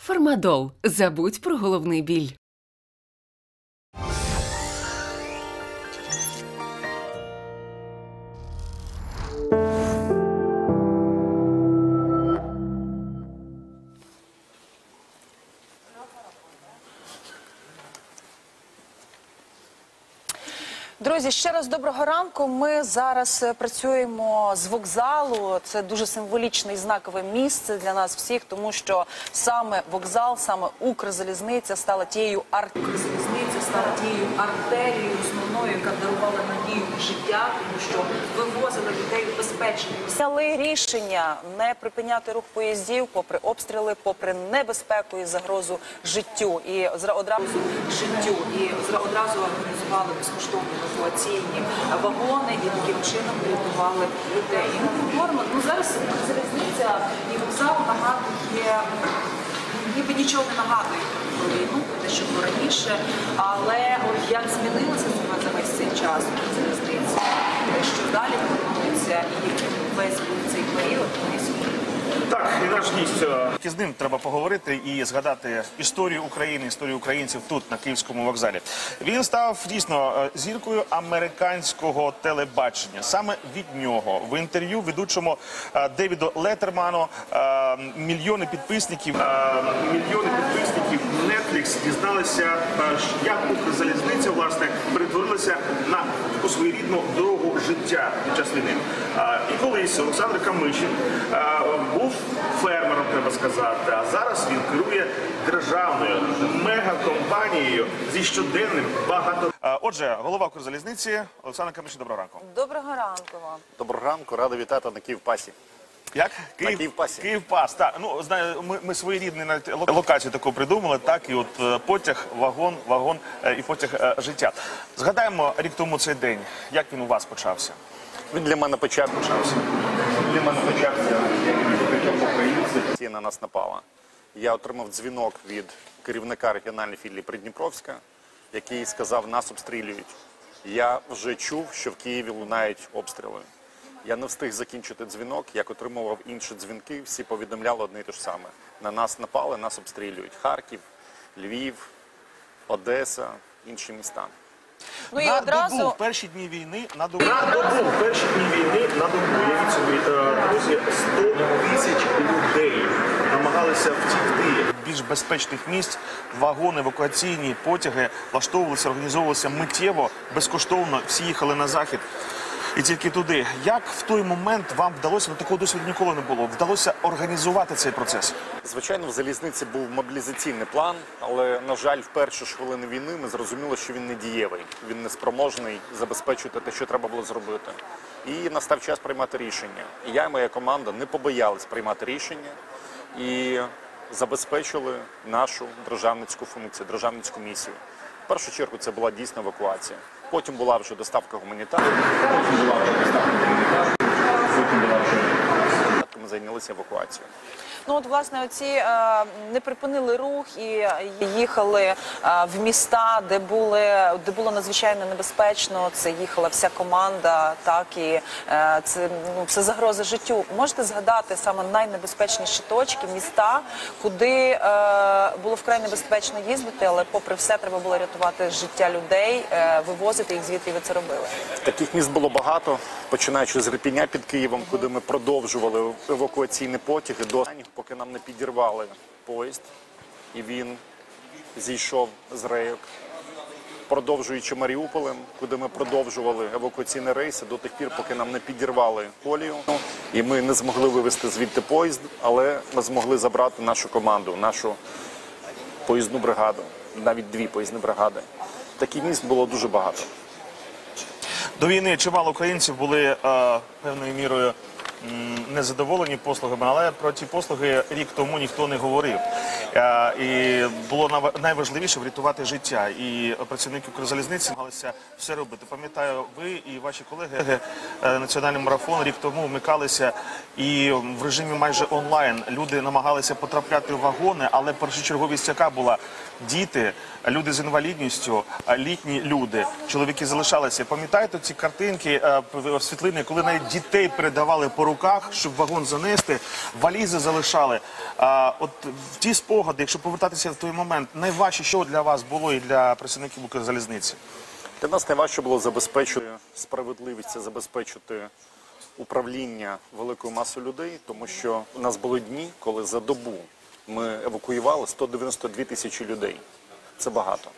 Фармадол. Забудь про головний біль. Друзі, ще раз доброго ранку. Ми зараз працюємо з вокзалу. Це дуже символічне і знакове місце для нас всіх, тому що саме вокзал, саме Укрзалізниця стала тією артерією основною, яка дарувала надію на життя, тому що вивозили людей в безпечні місця. Взяли рішення не припиняти рух поїздів, попри обстріли, попри небезпеку і загрозу життю. І одразу організували безкоштовні евакуаційні вагони і таким чином врятували людей. І ми говоримо, зараз залізниця і вокзал нагадує, ніби нічого не нагадує про війну, про те, що було раніше, але от як змінилося за весь цей час залізниця, що далі планується і яким весь був цей період, ми сьогодні. Так, і наш гість, з ним треба поговорити і згадати історію України, історію українців тут, на Київському вокзалі. Він став, дійсно, зіркою американського телебачення. Саме від нього в інтерв'ю ведучому Девіду Леттерману мільйони підписників Netflix дізналися, як Укрзалізниця, власне, перетворилася на таку своєрідну дорогу життя під час війни. І колись Олександр Камишин був фермером, треба сказати, а зараз він керує державною мегакомпанією зі щоденним багато... Отже, голова Укрзалізниці Олександр Камишин, доброго ранку. Доброго ранку вам. Доброго ранку, радий вітати на Київпасі. Як? На Київпасі. Київпас, так. Ну, знаю, ми своєрідну локацію таку придумали, так, і от потяг, вагон і потяг життя. Згадаємо рік тому цей день. Як він у вас почався? Він для мене почався, як українці на нас напала. Я отримав дзвінок від керівника регіональної філії Придніпровська, який сказав, нас обстрілюють. Я вже чув, що в Києві лунають обстріли. Я не встиг закінчити дзвінок, як отримував інші дзвінки, всі повідомляли одне і те ж саме. На нас напали, нас обстрілюють. Харків, Львів, Одеса, інші міста. Ну і одразу... в перші дні війни, на добу, уявіть собі, друзі, 100 тисяч людей намагалися втікти. Більш безпечних місць, вагони, евакуаційні потяги влаштовувалися, організовувалися миттєво, безкоштовно, всі їхали на захід. І тільки туди. Як в той момент вам вдалося, такого досвіду ніколи не було, вдалося організувати цей процес? Звичайно, в залізниці був мобілізаційний план, але, на жаль, в перші ж хвилини війни ми зрозуміли, що він не дієвий, він не спроможний забезпечити те, що треба було зробити. І настав час приймати рішення. І я і моя команда не побоялись приймати рішення і забезпечили нашу державницьку функцію, державницьку місію. В першу чергу це була дійсна евакуація. Потім була вже доставка гуманітарної, ми зайнялися евакуацією. Ну от, власне, оці не припинили рух і їхали в міста, де було надзвичайно небезпечно. Це їхала вся команда, так, і це загроза життю. Можете згадати саме найнебезпечніші точки, міста, куди було вкрай небезпечно їздити, але попри все треба було рятувати життя людей, вивозити їх звідти, і ви це робили? Таких міст було багато, починаючи з Ірпеня під Києвом, куди ми продовжували евакуаційні потяги до останнього, поки нам не підірвали поїзд, і він зійшов з рейок. Продовжуючи Маріуполем, куди ми продовжували евакуаційні рейси до тих пір, поки нам не підірвали колію. І ми не змогли вивезти звідти поїзд, але ми змогли забрати нашу команду, нашу поїзну бригаду, навіть 2 поїзні бригади. Таких міст було дуже багато. До війни чимало українців були певною мірою незадоволені послугами, але про ті послуги рік тому ніхто не говорив. І було найважливіше врятувати життя. І працівники Укрзалізниці намагалися все робити. Пам'ятаю, ви і ваші колеги національний марафон рік тому вмикалися і в режимі майже онлайн люди намагалися потрапляти в вагони, але першочерговість яка була? Діти, люди з інвалідністю, літні люди, чоловіки залишалися. Пам'ятаєте ці картинки, світлини, коли навіть дітей передавали по руках, щоб вагон занести, валізи залишали. От в ті спогади спогади, якщо повертатися в той момент, найважче, що для вас було і для працівників Укрзалізниці? Для нас найважче було забезпечити справедливість, це забезпечити управління великою масою людей, тому що у нас були дні, коли за добу ми евакуювали 192 тисячі людей. Це багато.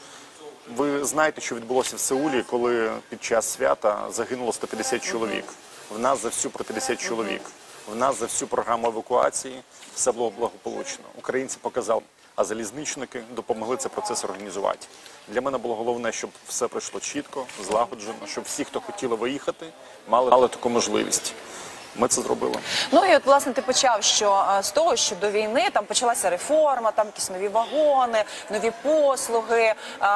Ви знаєте, що відбулося в Сеулі, коли під час свята загинуло 150 чоловік. В нас за всю про 50 чоловік. В нас за всю програму евакуації все було благополучно. Українці показали, а залізничники допомогли цей процес організувати. Для мене було головне, щоб все пройшло чітко, злагоджено, щоб всі, хто хотіли виїхати, мали таку можливість. Ми це зробили. Ну і от, власне, ти почав з того, що до війни там почалася реформа, там якісь нові вагони, нові послуги.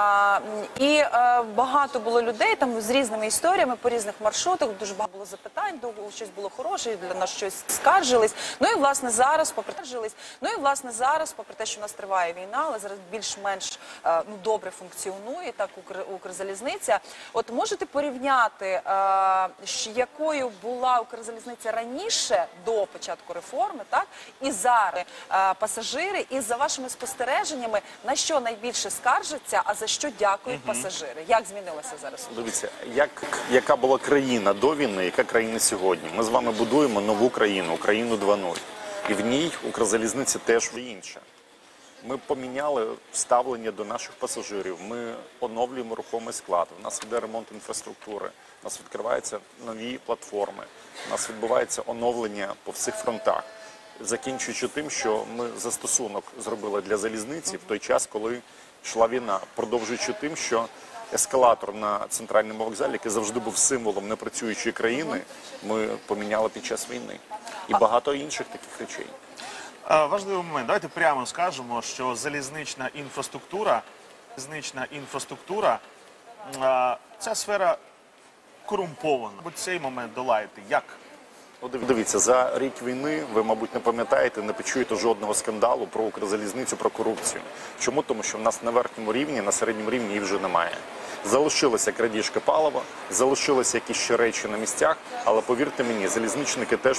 І багато було людей там з різними історіями по різних маршрутах, дуже багато було запитань, щось було хороше, для нас щось скаржились. Ну і, власне, зараз, попри те, що у нас триває війна, але зараз більш-менш добре функціонує так Укрзалізниця. От можете порівняти, якою була Укрзалізниця раніше, до початку реформи, так, і зараз пасажири, і за вашими спостереженнями, на що найбільше скаржаться, а за що дякують пасажири? Як змінилося зараз? Дивіться, яка була країна до війни, яка країна сьогодні? Ми з вами будуємо нову країну, Україну 2.0. І в ній Укрзалізниця теж інша. Ми поміняли ставлення до наших пасажирів, ми оновлюємо рухомий склад, у нас йде ремонт інфраструктури, у нас відкриваються нові платформи, у нас відбувається оновлення по всіх фронтах, закінчуючи тим, що ми застосунок зробили для залізниці в той час, коли йшла війна, продовжуючи тим, що ескалатор на центральному вокзалі, який завжди був символом непрацюючої країни, ми поміняли під час війни. І багато інших таких речей. Важливий момент. Давайте прямо скажемо, що залізнична інфраструктура, ця сфера корумпована. Цей момент долаєте. Як? Дивіться, за рік війни ви, мабуть, не пам'ятаєте, не почуєте жодного скандалу про Укрзалізницю, про корупцію. Чому? Тому що в нас на верхньому рівні, на середньому рівні її вже немає. Залишилася крадіжка палива, залишилися якісь ще речі на місцях, але повірте мені, залізничники теж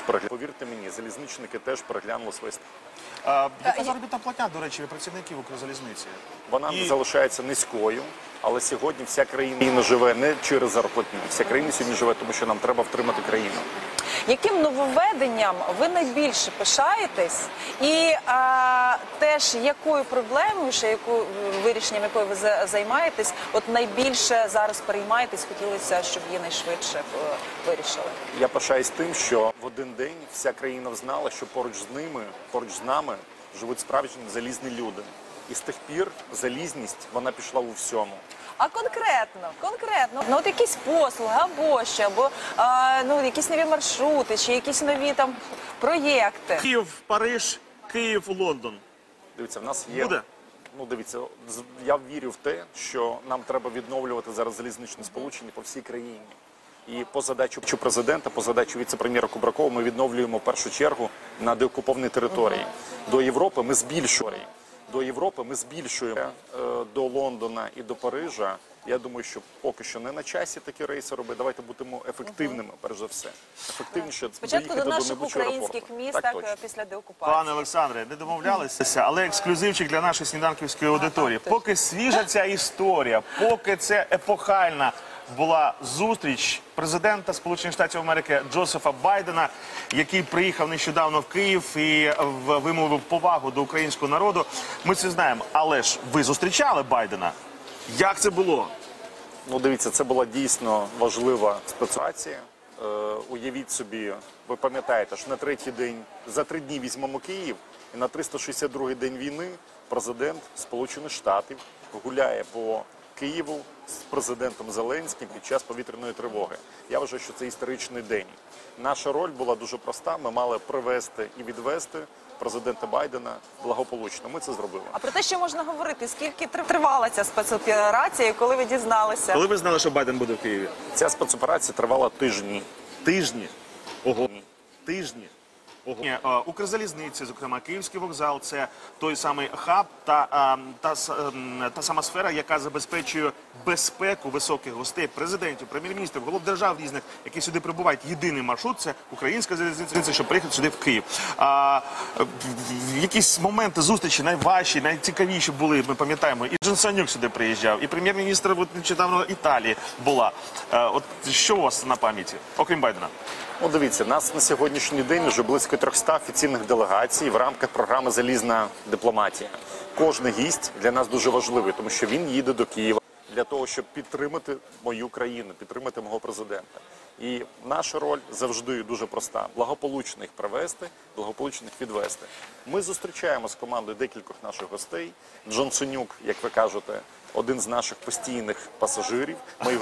переглянули свої ставки. Яка заробітна платня, до речі, працівників Укрзалізниці? Вона не залишається низькою, але сьогодні вся країна живе не через зарплатню. Вся країна сьогодні живе, тому що нам треба втримати країну. Яким нововведенням ви найбільше пишаєтесь? І теж якою проблемою, вирішенням якої ви займаєтесь, от найбільше зараз переймаєтесь, хотілося, щоб її найшвидше вирішили? Я пишаюсь тим, що в один день вся країна знала, що поруч з нами живуть справжні залізні люди. І з тих пір залізність, вона пішла у всьому. А конкретно, ну от якісь послуги, або що, або якісь нові маршрути, чи якісь нові там проєкти. Київ, Париж, Київ, Лондон. Дивіться, в нас є... Буде? Дивіться, я вірю в те, що нам треба відновлювати зараз залізничне сполучення по всій країні. І по задачу президента, по задачу віце-прем'єра Кубракова ми відновлюємо в першу чергу на деокупованій території. До Європи ми збільшуємо до Лондона і до Парижа. Я думаю, що поки що не на часі такі рейси робити. Давайте будемо ефективними, перш за все. Ефективніше спочатку до наших українських міст, так, після деокупації. Пане Олександре, не домовлялися, але ексклюзивчик для нашої сніданківської аудиторії. Поки свіжа ця історія, поки це епохальна була зустріч президента Сполучених Штатів Америки Джозефа Байдена, який приїхав нещодавно в Київ і вимовив повагу до українського народу. Ми це знаємо. Але ж ви зустрічали Байдена. Як це було? Дивіться, це була дійсно важлива спецоперація. Уявіть собі, ви пам'ятаєте, що на третій день, за 3 дні візьмемо Київ, і на 362-й день війни президент Сполучених Штатів гуляє по Києву з президентом Зеленським під час повітряної тривоги. Я вважаю, що це історичний день. Наша роль була дуже проста. Ми мали привезти і відвезти президента Байдена благополучно. Ми це зробили. А про те, що можна говорити, скільки тривала ця спецоперація, і коли ви дізналися? Коли ви знали, що Байден буде в Києві? Ця спецоперація тривала тижні. Тижні? Ого. Тижні? Укрзалізниці, зокрема Київський вокзал, це той самий хаб та сама сфера, яка забезпечує безпеку високих гостей, президентів, прем'єр-міністрів, голов держав різних, які сюди прибувають. Єдиний маршрут – це українська залізниця, щоб приїхати сюди в Київ. Якісь моменти зустрічі найважчі, найцікавіші були, ми пам'ятаємо. І Джонсонюк сюди приїжджав, і прем'єр-міністр нещодавно Італії була. От що у вас на пам'яті, окрім Байдена? Ну, дивіться, нас на сьогоднішній день вже близько 300 офіційних делегацій в рамках програми «Залізна дипломатія». Кожний гість для нас дуже важливий, тому що він їде до Києва для того, щоб підтримати мою країну, підтримати мого президента. І наша роль завжди дуже проста – благополучно їх привезти, благополучно їх відвезти. Ми зустрічаємо з командою декількох наших гостей. Джонсонюк, як ви кажете, один з наших постійних пасажирів,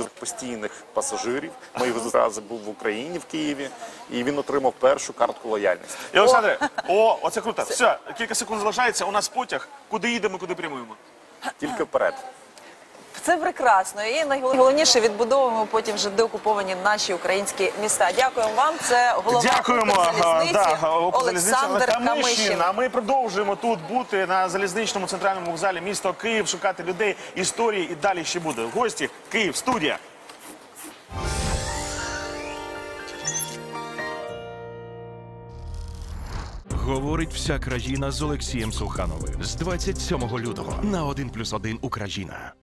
Ми його зразу був в Україні, в Києві, і він отримав першу картку лояльності. І, Олександре, оце круто. Все, кілька секунд залишається, у нас потяг. Куди їдемо, куди прямуємо? Тільки вперед. Це прекрасно. І найголовніше відбудовуємо потім вже деокуповані наші українські міста. Дякуємо вам. Це голова Укрзалізниці Олександр Камишин. А ми продовжуємо тут бути на залізничному центральному вокзалі міста Київ, шукати людей, історії, і далі ще буде. Гості, Київ, студія. Говорить вся країна з Олексієм Сухановим з 27 лютого на 1+1 Україна.